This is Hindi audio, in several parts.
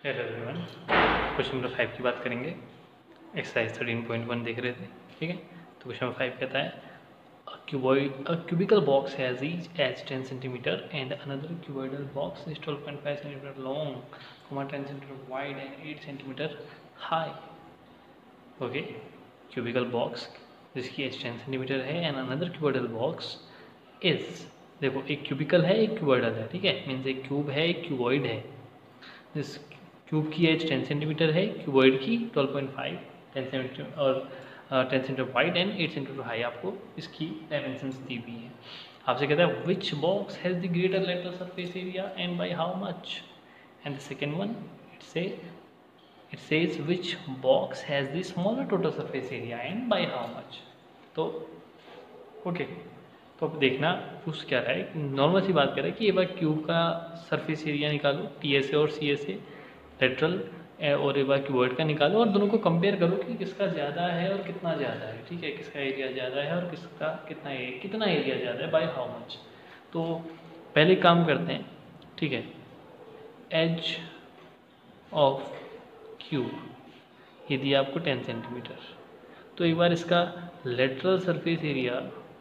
हेलो एवरीवन, क्वेश्चन नंबर 5 की बात करेंगे। एक्सरसाइज 13.1 देख रहे थे, ठीक है। तो क्वेश्चन नंबर 5 कहता है a cubical box has each as 10 centimeter and another cuboidal box is 12.5 centimeter long, 10 centimeter wide and 8 centimeter high. Okay, cubical box जिसकी एज 10 सेंटीमीटर है and another cuboidal box is, देखो एक क्यूबिकल है एक क्यूबोइडल है, ठीक है। मीन्स एक क्यूब है एक क्यूबॉइड है। जिस क्यूब की एज 10 सेंटीमीटर है, क्यूबॉइड की 12.5, 10 सेंटीमीटर और 10 centimetre wide and 8 centimetre high आपको इसकी डायमेंशंस दी हुई है। आपसे कहता है which box has the greater lateral surface area and by how much. And the second one it says which box has the smaller total surface area and by how much। तो ओके, तो अब देखना पूछ क्या रहा है, नॉर्मल सी बात कर रहा है कि एक बार क्यूब का सरफेस एरिया निकालो, टी एस ए और सी एस ए लेटरल, और एक बार क्यूबॉइड का निकालो और दोनों को कंपेयर करो कि किसका ज़्यादा है और कितना ज़्यादा है, ठीक है। किसका एरिया ज़्यादा है और किसका कितना एरिया ज़्यादा है, बाय हाउ मच। तो पहले काम करते हैं, ठीक है। एज ऑफ क्यूब ये दिया आपको 10 सेंटीमीटर, तो एक बार इसका लेटरल सरफेस एरिया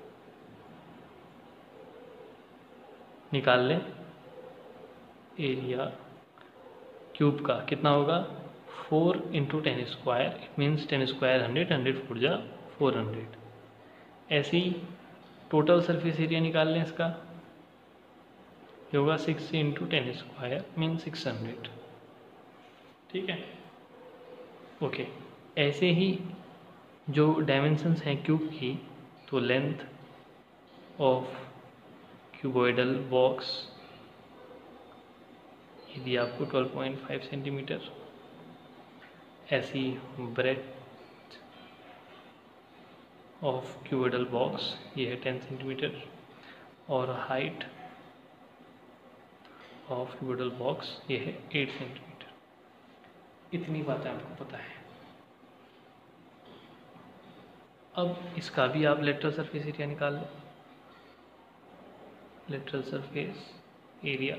निकाल लें। एरिया क्यूब का कितना होगा, 4 into 10 square, it means 10 square 100, 100 4 जा 400। ऐसे ही टोटल सरफेस एरिया निकाल लें इसका, ये होगा 6 इंटू 10 स्क्वायर मीन 600, ठीक है। ओके, ऐसे ही जो डायमेंशंस हैं क्यूब की, तो लेंथ ऑफ क्यूबॉइडल बॉक्स ये दिया आपको 12.5 सेंटीमीटर। ऐसी ब्रेथ ऑफ क्यूबॉइडल बॉक्स ये है 10 सेंटीमीटर और हाइट ऑफ क्यूबॉइडल बॉक्स ये है 8 सेंटीमीटर। इतनी बातें आपको पता है। अब इसका भी आप लेटरल सरफेस एरिया निकाल लो। लेटरल सरफेस एरिया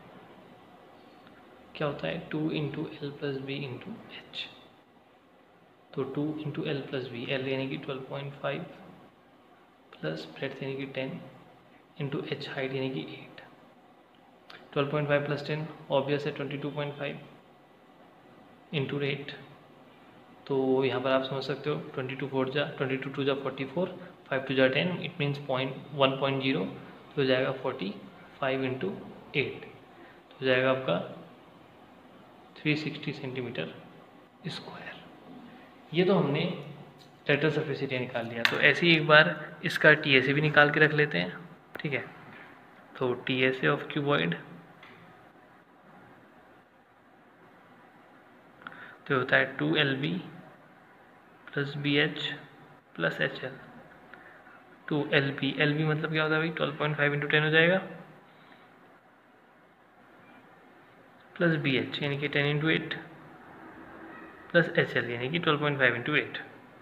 क्या होता है, 2 into L plus B into H. तो 2 into L plus B, L यानी कि 12.5 प्लस ब्रेड्थ यानी कि 10 इंटू एच हाइट यानी कि 8। 12.5 प्लस 10 ऑब्वियस है 22.5 इंटू 8। तो यहाँ पर आप समझ सकते हो 22 4 जा 22 2 जा 44, 5 2 जा 10, इट मीन्स 1.0, तो हो जाएगा 45 इंटू 8, तो हो जाएगा आपका 360 सेंटीमीटर स्क्वायर। ये तो हमने लेटरल सरफेस एरिया निकाल लिया। तो ऐसे ही एक बार इसका टी एस ए भी निकाल के रख लेते हैं, ठीक है। तो T S A of cuboid तो होता है 2LB plus BH plus HL। 2LB, LB मतलब क्या होता है भाई, 12.5 इंटू 10 हो जाएगा, प्लस BH यानी कि 10 इंटू 8 प्लस HL यानी कि 12.5 इंटू 8।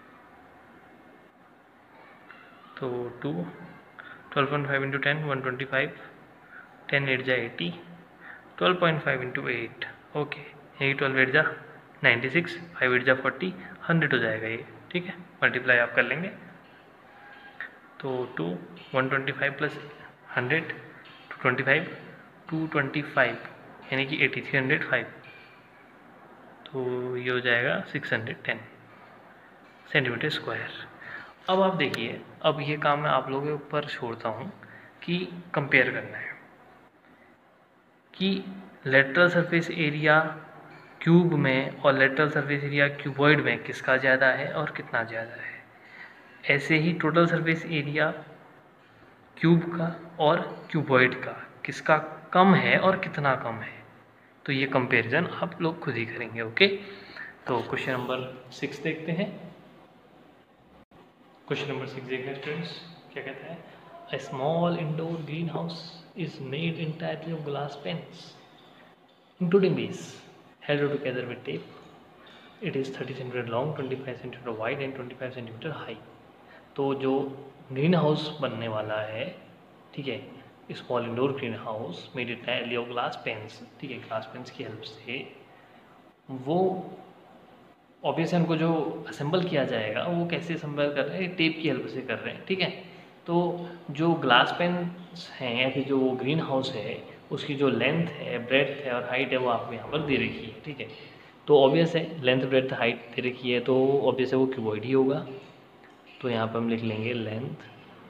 तो 12.5 इंटू 10 125, 10 8 जा 80, 12.5 इंटू 8, ओके, यानी कि 12 8 जा 96, 5 8 जा 40, 100 हो जाएगा ये, ठीक है। मल्टीप्लाई आप कर लेंगे तो 125 प्लस 100 225, 225 यानी कि 80, 305, तो ये हो जाएगा 610 सेंटीमीटर स्क्वायर। अब आप देखिए, अब ये काम मैं आप लोगों के ऊपर छोड़ता हूँ कि कंपेयर करना है कि लेटरल सरफेस एरिया क्यूब में और लेटरल सरफेस एरिया क्यूबॉइड में किसका ज़्यादा है और कितना ज़्यादा है। ऐसे ही टोटल सरफेस एरिया क्यूब का और क्यूबॉइड का किसका कम है और कितना कम है। तो ये कंपैरिजन आप लोग खुद ही करेंगे, ओके। तो क्वेश्चन नंबर 6 देखते हैं। क्वेश्चन नंबर 6 देखना स्टूडेंट्स, क्या कहता है, a small indoor green house is made entirely of glass panes including these held together with tape. It is 30 cm long, 25 cm wide and 25 cm high। तो जो ग्रीन हाउस बनने वाला है, ठीक है, small indoor green house made entirely of glass panes, ठीक है, ग्लास पेन्स की हेल्प से वो ऑब्वियसली उनको जो असेंबल किया जाएगा वो कैसे असेंबल कर रहे हैं, टेप की हेल्प से कर रहे हैं, ठीक है। तो जो ग्लास पेन हैं या फिर जो ग्रीन हाउस है उसकी जो लेंथ है, ब्रेड्थ है और हाइट है वो आपको यहाँ पर दे रखी है, ठीक है। तो ऑब्वियस है लेंथ ब्रेड्थ हाइट दे रखी है तो ऑब्वियस है वो क्यूबॉइड ही होगा। तो यहाँ पर हम लिख लेंगे लेंथ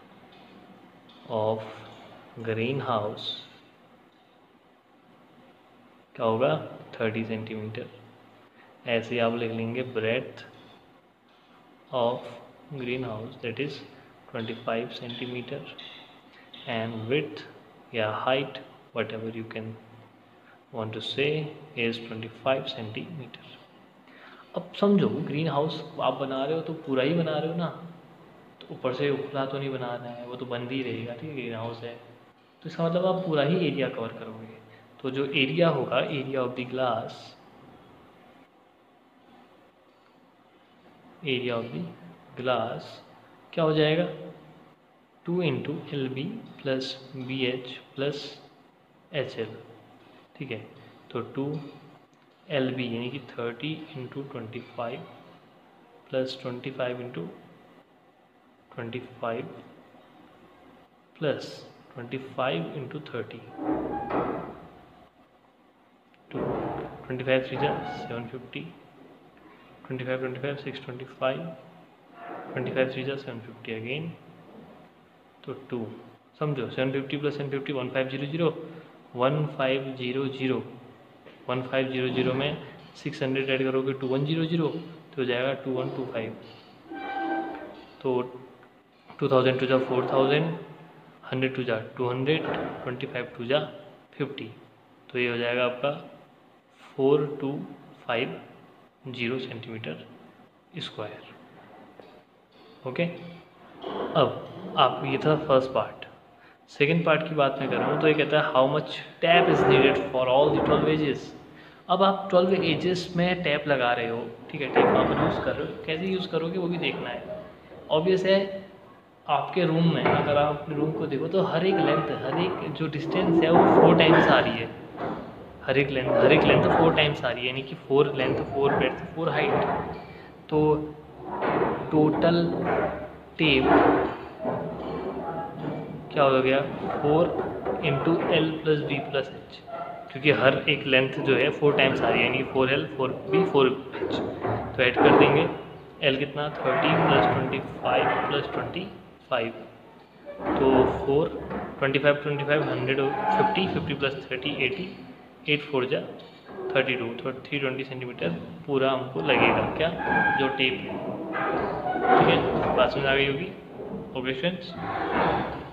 ऑफ ग्रीन हाउस क्या होगा 30 सेंटीमीटर। ऐसे ही आप लिख लेंगे breadth of green house that is 25 centimetre and width या height whatever you can want to say is 25 centimetre. अब समझो ग्रीन हाउस आप बना रहे हो तो पूरा ही बना रहे हो ना, तो ऊपर से खुला तो नहीं बना रहे हैं, वो तो बंद ही रहेगा, ठीक है। ग्रीन हाउस है तो इसका मतलब आप पूरा ही एरिया कवर करोगे। तो जो एरिया होगा, area of the glass, area of the glass क्या हो जाएगा 2 into L B plus B H plus H L, ठीक है। तो 2 एल बी यानी कि 30 into 25 plus 25 into 25 plus 25 into 30, 25 3 750, 25 25 625, 25 3 750 again, तो 2 समझो 750 प्लस 750 1500, 1500 1500 में 600 ऐड करोगे 2100 तो हो जाएगा 2125। तो 2000 टू जा 4000, 100 टू जा 200, 25 टू जा 50, तो ये हो जाएगा आपका 4250 सेंटीमीटर स्क्वायर। ओके, अब आप ये था फर्स्ट पार्ट। सेकेंड पार्ट की बात मैं कर रहा हूँ तो ये कहता है how much tape is needed for all the 12 edges. अब आप 12 एजेस में टैप लगा रहे हो, ठीक है, टैप आप यूज़ कर रहे हो, कैसे यूज़ करोगे वो भी देखना है। ऑब्वियस है आपके रूम में अगर आप अपने रूम को देखो तो हर एक लेंथ, हर एक जो डिस्टेंस है वो 4 टाइम्स आ रही है, हर एक लेंथ 4 टाइम्स आ रही है, यानी कि 4 लेंथ 4 ब्रेड्थ 4 हाइट। तो टोटल टेप क्या हो गया 4 into L plus B plus H, क्योंकि हर एक लेंथ जो है 4 टाइम्स आ रही है, यानी 4L 4B 4H। तो ऐड कर देंगे L कितना 30 प्लस 25 प्लस 25, तो 4 25 25 150 50 प्लस 30 80, 8 4 जा 32, तो 320 सेंटीमीटर पूरा हमको लगेगा क्या जो टेप है, ठीक है। बात समझ आ गई होगी। Okay friends.